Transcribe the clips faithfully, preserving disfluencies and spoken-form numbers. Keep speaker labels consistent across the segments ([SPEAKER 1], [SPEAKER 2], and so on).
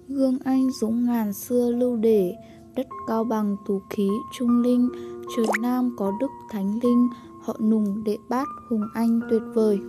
[SPEAKER 1] Gương anh dũng ngàn xưa lưu để, đất Cao Bằng tú khí trung linh. Trời Nam có đức thánh linh, họ Nùng đệ bát hùng anh tuyệt vời.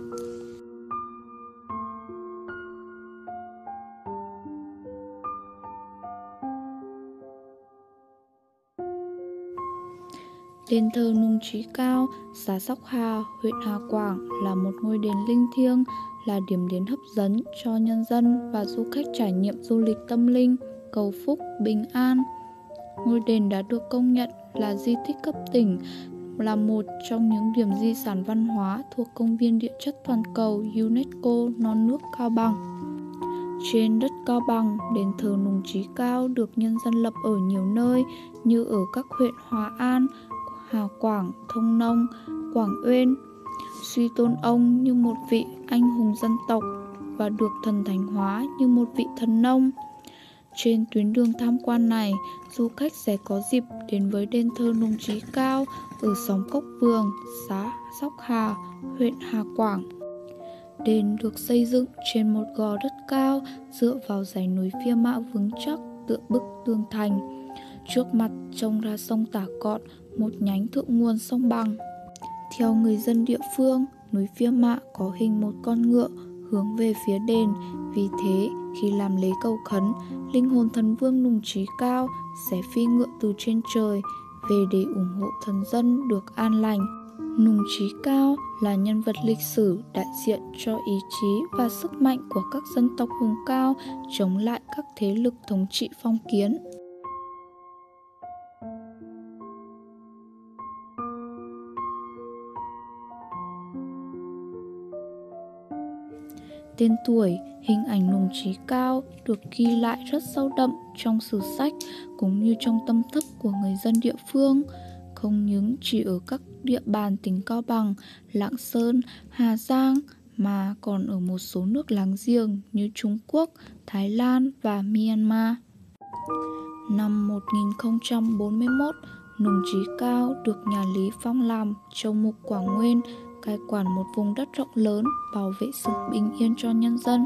[SPEAKER 1] Đền thờ Nùng Chí Cao, xã Sóc Hà, huyện Hà Quảng là một ngôi đền linh thiêng, là điểm đến hấp dẫn cho nhân dân và du khách trải nghiệm du lịch tâm linh, cầu phúc, bình an. Ngôi đền đã được công nhận là di tích cấp tỉnh, là một trong những điểm di sản văn hóa thuộc Công viên Địa chất Toàn cầu UNESCO non nước Cao Bằng. Trên đất Cao Bằng, đền thờ Nùng Chí Cao được nhân dân lập ở nhiều nơi như ở các huyện Hòa An, Hà Quảng, Thông Nông, Quảng Uyên, suy tôn ông như một vị anh hùng dân tộc và được thần thánh hóa như một vị thần nông. Trên tuyến đường tham quan này, du khách sẽ có dịp đến với đền thờ Nùng Chí Cao ở xóm Cốc Vường, xã Sóc Hà, huyện Hà Quảng. Đền được xây dựng trên một gò đất cao dựa vào dãy núi Pia Mã vững chắc tựa bức tường thành. Trước mặt trông ra sông Tả Cọn, một nhánh thượng nguồn sông Bằng. Theo người dân địa phương, núi Pia Mã có hình một con ngựa hướng về phía đền. Vì thế, khi làm lễ cầu khấn, linh hồn thần vương Nùng Chí Cao sẽ phi ngựa từ trên trời về để ủng hộ thần dân được an lành. Nùng Chí Cao là nhân vật lịch sử đại diện cho ý chí và sức mạnh của các dân tộc vùng cao chống lại các thế lực thống trị phong kiến. Tên tuổi, hình ảnh Nùng Chí Cao được ghi lại rất sâu đậm trong sử sách cũng như trong tâm thức của người dân địa phương, không những chỉ ở các địa bàn tỉnh Cao Bằng, Lạng Sơn, Hà Giang mà còn ở một số nước láng giềng như Trung Quốc, Thái Lan và Myanmar. Năm một nghìn không trăm bốn mươi mốt, Nùng Chí Cao được nhà Lý phong làm châu mục Quảng Nguyên, cai quản một vùng đất rộng lớn, bảo vệ sự bình yên cho nhân dân.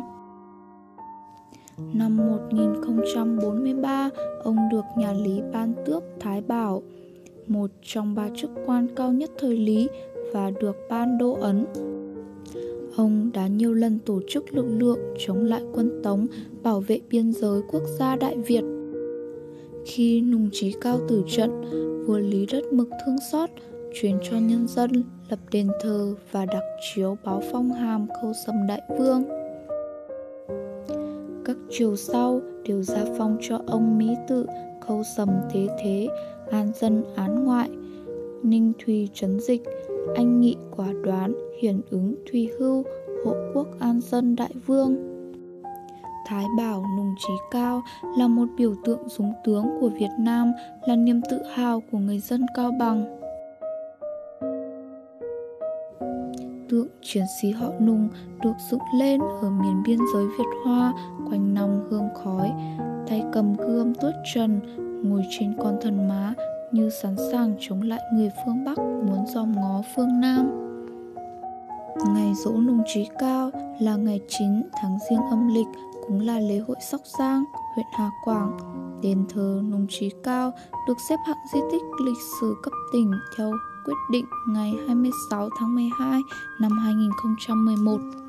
[SPEAKER 1] Năm một nghìn không trăm bốn mươi ba, ông được nhà Lý ban tước Thái Bảo, một trong ba chức quan cao nhất thời Lý, và được ban đô ấn. Ông đã nhiều lần tổ chức lực lượng chống lại quân Tống, bảo vệ biên giới quốc gia Đại Việt. Khi Nùng Chí Cao tử trận, vua Lý rất mực thương xót, truyền cho nhân dân lập đền thờ và đặc chiếu báo phong hàm Khâu Sầm Đại Vương. Các triều sau đều gia phong cho ông Mỹ Tự, Khâu Sầm Thế Thế, an dân án ngoại, Ninh Thùy trấn dịch, anh nghị quả đoán, hiển ứng Thùy Hưu, hộ quốc an dân Đại Vương. Thái Bảo Nùng Chí Cao là một biểu tượng dũng tướng của Việt Nam, là niềm tự hào của người dân Cao Bằng. Tượng chiến sĩ họ Nùng được dựng lên ở miền biên giới Việt Hoa, quanh năm hương khói, tay cầm gươm tuốt trần, ngồi trên con thần má như sẵn sàng chống lại người phương Bắc muốn dòm ngó phương Nam. Ngày giỗ Nùng Chí Cao là ngày chín tháng Giêng âm lịch, cũng là lễ hội Sóc Giang, huyện Hà Quảng. Đền thờ Nùng Chí Cao được xếp hạng di tích lịch sử cấp tỉnh theo quyết định ngày hai mươi sáu tháng mười hai năm hai nghìn không trăm mười một.